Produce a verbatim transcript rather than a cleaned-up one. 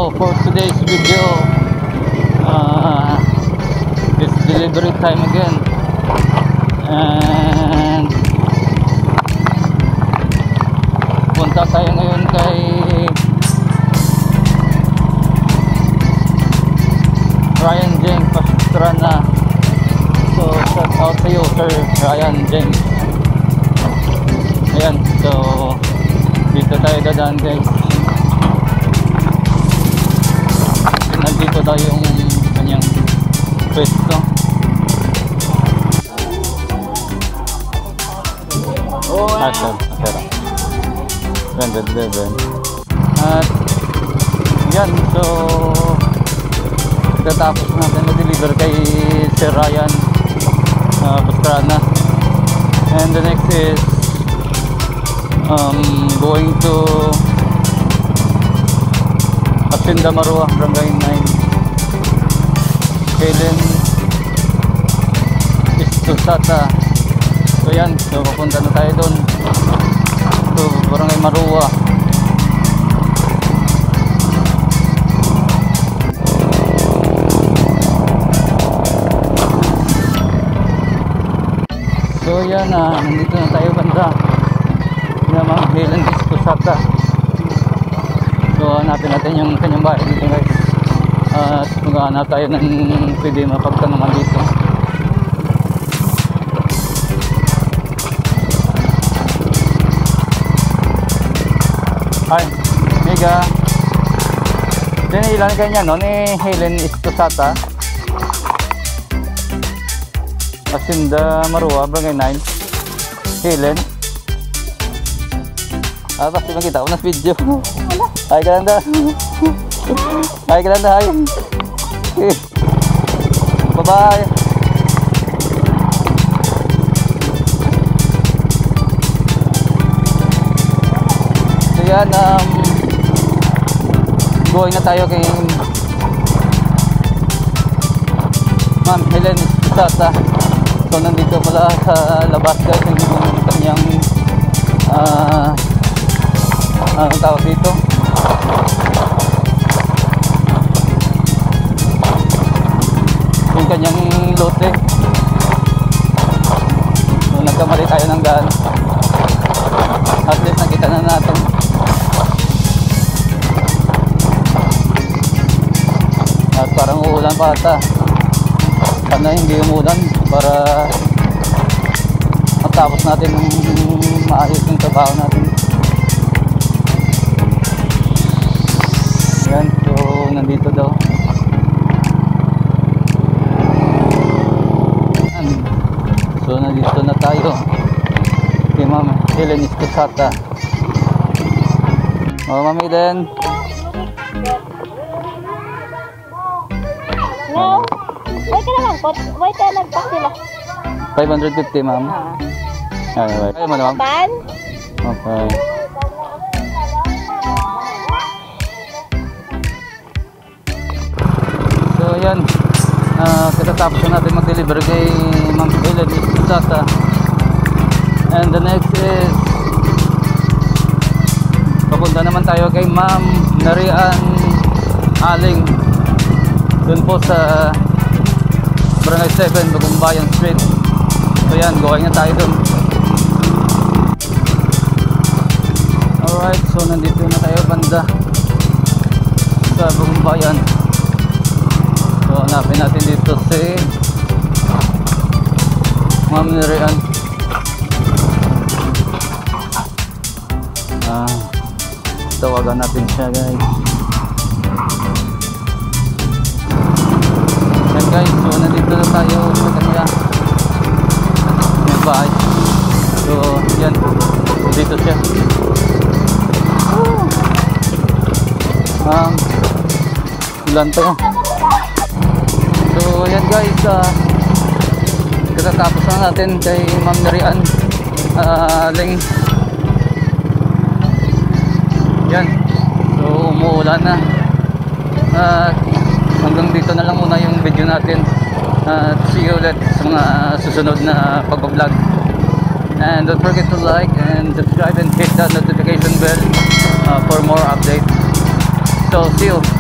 So for today's video, uh, it's delivery time again, and punta tayo ngayon kay Ryan James Pastrana. So shout out to you, Sir Ryan James. Ayan, so dito tayo dadaan, guys. Nandito daw yung kanyang pwesto. Ah, sir, sir. Ganda, ganda. At yan, so tatapos natin na-deliver kay Sir Ryan uh, Pastrana. And the next is um, going to Hacienda Marua, Barangay nine, Helen Istusata. So yan, so papunta na tayo doon, so Barangay Marua. So yan, ah, nandito na tayo banda na Ma'am Helen Istusata. So hanapin natin yung kanyang bahay dito, guys. At uh, maghahanap tayo ng pwede mapagtanungan dito. Hi, Mega. Dini ilan kanya no ni Helen Istusata, Hacienda Marua, Barangay nine. Helen. Ah, pasti makita ko na video. Hai Kalanda. Hai Kalanda, hai. Bye bye. So yan, um, going na tayo kay Ma'am Helen Istusata. So nandito pala sa labas, guys, yung kanyang uh, anong tawag dito, yung kanyang lote. So nagkamali tayo ng daan, at least nakita na natin. At parang uulan pa ata. Sana hindi umulan para matapos natin maayos yung trabaho natin. Yan, so nandito daw. So nandito na tayo kay Ma'am Helen Istusata. Oh, Ma'am Helen. No. Wait ka naman po. Wait ka nagpak sila. five fifty, ma'am. Ah. Ay, ay, ma'am. Pan? Okay. So yan, uh, katatapos na natin mag-deliver kay Ma'am Helen Istusata. And the next is papunta naman tayo kay Ma'am Narian Aling, dun po sa Barangay seven, Bagumbayan Street. So yan, going na tayo dun. Alright, so nandito na tayo banda sa Bagumbayan. So hanapin natin dito si Ma'am Narian. Ah, tawagan natin siya, guys. Yan, guys, so nandito na tayo sa kanya yung bahay. So yan, dito siya. Um, ulan to. So yan, guys, uh, katatapos na natin kay Ma'am Narian uh, Aling. Yan, so umuulan na. Uh, hanggang dito na lang muna yung video natin. Uh, see you ulit sa mga susunod na pag-vlog. And don't forget to like and subscribe and hit that notification bell uh, for more updates. So see you.